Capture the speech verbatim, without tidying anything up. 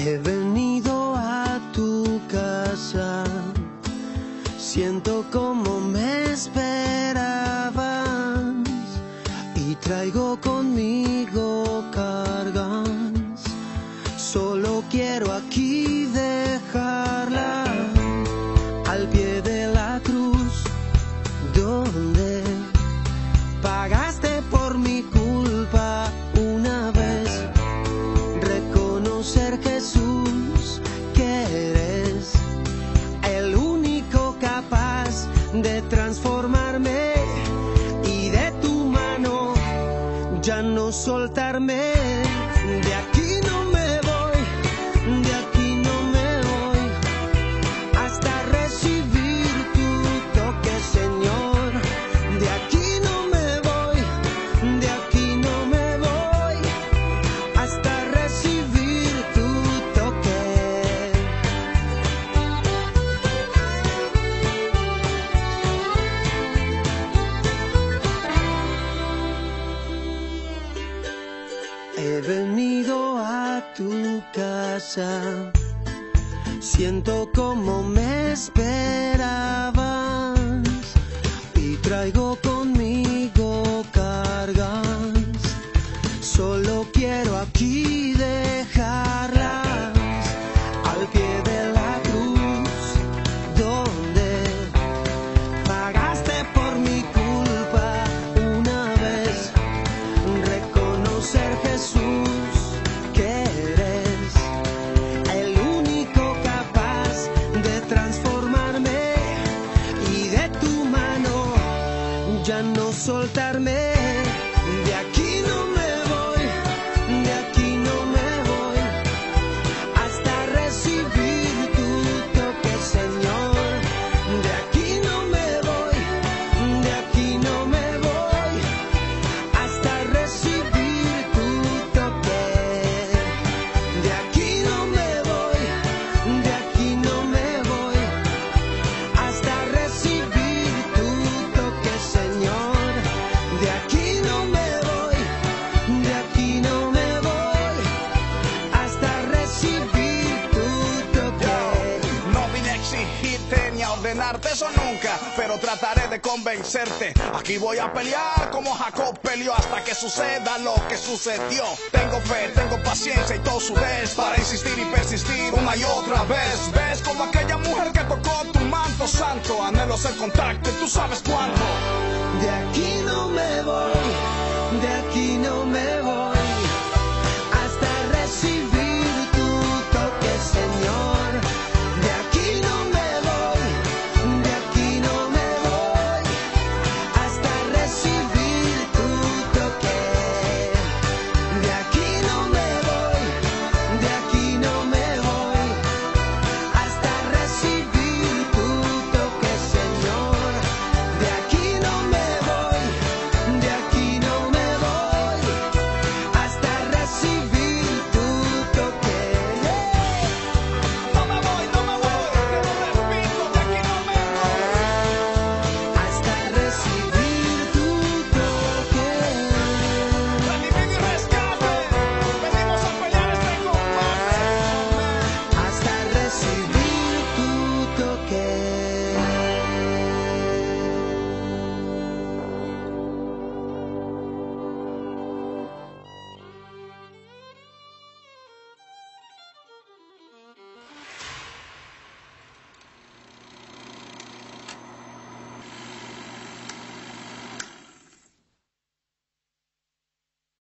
He venido a tu casa, siento como me esperabas y traigo conmigo cargas. Solo quiero aquí dejarlas al pie de la cruz, donde pagaste por mi culpa una vez. Reconocer, Jesús, que eres el único capaz de transformarme y de tu mano ya no soltarme. De aquí no me voy, de aquí no me voy, hasta recibir tu toque, Señor. De aquí no me voy, de aquí no me voy, hasta recibir tu toque. He venido a tu casa, siento como me esperabas y traigo conmigo cargas. Solo quiero aquí dejarlas al pie de la cruz, donde pagaste por mi culpa una vez. Reconocer, Jesús, que eres el único capaz de transformarme y de tu mano ya no soltarme. De aquí no me voy, de aquí no me voy, hasta recibir tu toque, Señor. De aquí no me voy, de aquí no me voy, hasta recibir tu toque. De aquí no me voy, de aquí no me voy, hasta recibir tu toque, Señor. De aquí no me voy, de aquí no me voy, hasta recibir tu toque. No vine a exigirte ni a ordenarte eso nunca, pero trataré de convencerte. Aquí voy a pelear como Jacob peleó hasta que suceda lo que sucedió. Tengo fe, tengo paciencia y todo su vez para insistir y persistir una y otra vez. Ves como aquella mujer que tocó tu manto santo. Anhelo ser contacto y tú sabes cuánto. De aquí no me voy,